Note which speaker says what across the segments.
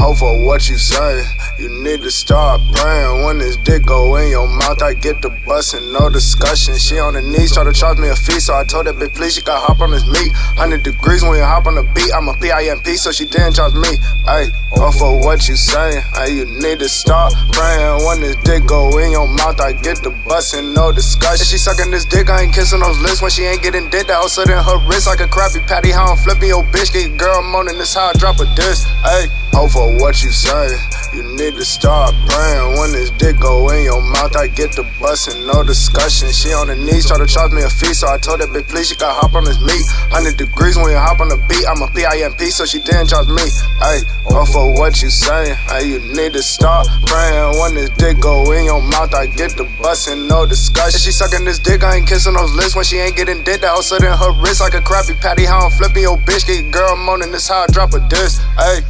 Speaker 1: Hope for what you say. You need to start praying. When this dick go in your mouth, I get the bustin', no discussion. She on her knees, try to charge me a fee, so I told her, bitch, please, she got hop on this meat. 100 degrees when you hop on the beat, I'm a PIMP, so she didn't charge me. Ayy, hope for what you saying. Ayy, you need to start praying. When this dick go in your mouth, I get the bustin', no discussion. She sucking this dick, I ain't kissing those lips. When she ain't getting dick, that was sitting her wrist like a Krabby Patty. How I'm flipping your bitch, get girl moaning, this how I drop a diss. Ayy, hope for what you say. You need to start praying. When this dick go in your mouth, I get the bustin', no discussion. She on her knees, try to charge me a fee, so I told her, bitch, please, she got hop on this meat. 100 degrees when you hop on the beat, I'm a PIMP, so she didn't charge me. Ayy, hope for what you saying. Ayy, you need to start praying. When this dick go in your mouth, I get the bustin', no discussion. She sucking this dick, I ain't kissing those lips. When she ain't getting dick, that was sitting her wrist like a Krabby Patty. How I'm flipping your bitch, get girl moaning, this how I drop a diss. Ayy.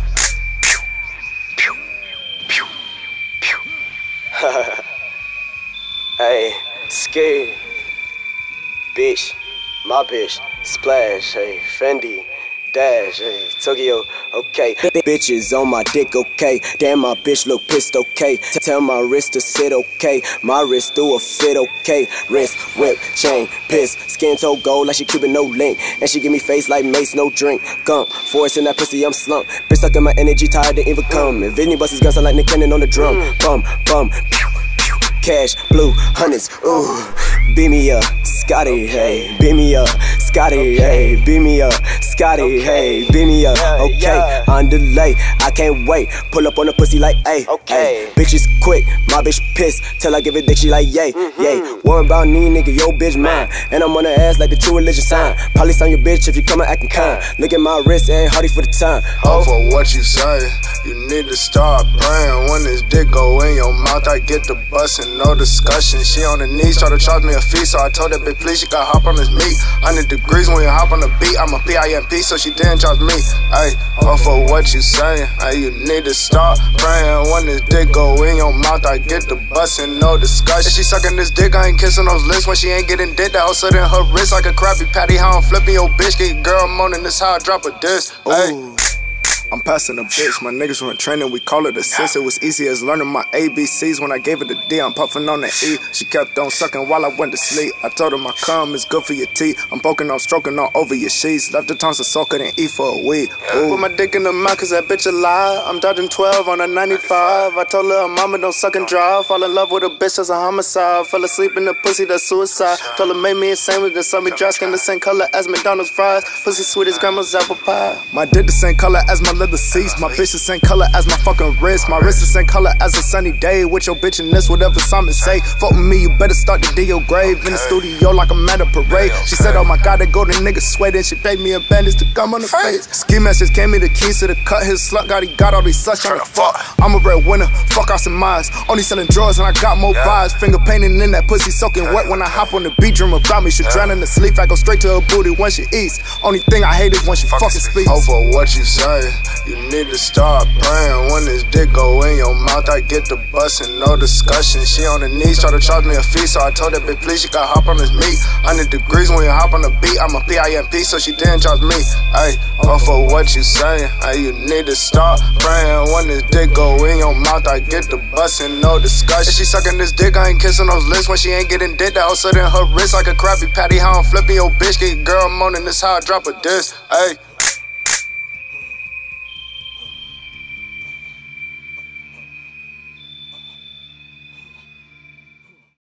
Speaker 2: Hey, skate, bitch, my bitch, splash, hey, Fendi, dash, hey, Tokyo, okay. Bitches on my dick, okay. Damn, my bitch look pissed, okay. Tell my wrist to sit, okay. My wrist do a fit, okay. Wrist, whip, chain, piss, skin toe gold like she Cuban, no link. And she give me face like Mace, no drink. Gump, force in that pussy, I'm slumped. Bitch sucking my energy, tired to even come. If any bust his guns, I like Nick Cannon on the drum. Bum, bum, pew. Cash, blue, hundreds, ooh. Beat me up, Scotty, hey. Beat me up, Scotty, hey. Beat me up, Scotty, hey. Beat me up, okay. On delay, I can't wait. Pull up on the pussy like, ayy, okay. Bitches quick, my bitch pissed. Till I give it dick, she like, yay, yay. Worry about me, nigga, yo bitch mine. And I'm on her ass like the true religion sign. Probably sign your bitch if you come acting kind. Look at my wrist, ayy, hardy for the time.
Speaker 1: Hope for what you say. You need to start praying. When this dick go in your mouth, I get the bustin', no discussion. She on her knees, try to charge me a fee, so I told her, bitch, please, she got hop on this meat. 100 degrees when you hop on the beat, I'm a PIMP, so she didn't charge me. Ayy, hope for what you saying. Ayy, you need to start praying. When this dick go in your mouth, I get the bustin', no discussion. She sucking this dick, I ain't kissing those lips. When she ain't getting dick, that was sitting her wrist like a Krabby Patty. How I'm flipping your bitch, get girl moaning, this how I drop a diss. Ayy. I'm passing a bitch, my niggas went training, we call it assist. It was easy as learning my ABCs. When I gave it a D, I'm puffing on the E. She kept on sucking while I went to sleep. I told her my cum is good for your teeth. I'm poking on, stroking all over your sheets. Left the tongue so soak it and eat for a week. Put my dick in the mouth cause that bitch alive. I'm dodging 12 on a 95. I told her mama don't suck and drive. Fall in love with a bitch, that's a homicide. Fell asleep in the pussy, that's suicide. Told her make me a sandwich, then saw me dry skin the same color as McDonald's fries. Pussy sweet as grandma's apple pie. My dick the same color as my leather seats. My bitch the same color as my fucking wrist. My wrist the same color as a sunny day. With your bitch in this, whatever Simon say. Fuck with me, you better start to dig your grave. In the studio like I'm at a parade. She said, oh my god, they go to niggas sweat. And she paid me a bandage to come on the face. Ski mask just gave me the keys to the cut. His slut got all these sluts trying to fuck. I'm a breadwinner, fuck out some miles. Only selling drugs and I got more buys. Finger painting in that pussy soaking wet. When I hop on the beat, dream about me. She drown in the sleep, I go straight to her booty when she eats. Only thing I hate is when she fucking speaks. Hope for what you say. You need to start praying. When this dick go in your mouth, I get the bustin', no discussion. She on her knees, try to charge me a fee, so I told her, bitch, please, she got hop on this meat. 100 degrees when you hop on the beat, I'm a PIMP, so she didn't charge me. Ayy, hope for what you saying. Ayy, you need to start praying. When this dick go in your mouth, I get the bustin', no discussion. She sucking this dick, I ain't kissing those lips. When she ain't getting dick, that was sitting her wrist like a Krabby Patty. How I'm flipping your bitch, get girl moaning, this how I drop a diss. Ayy.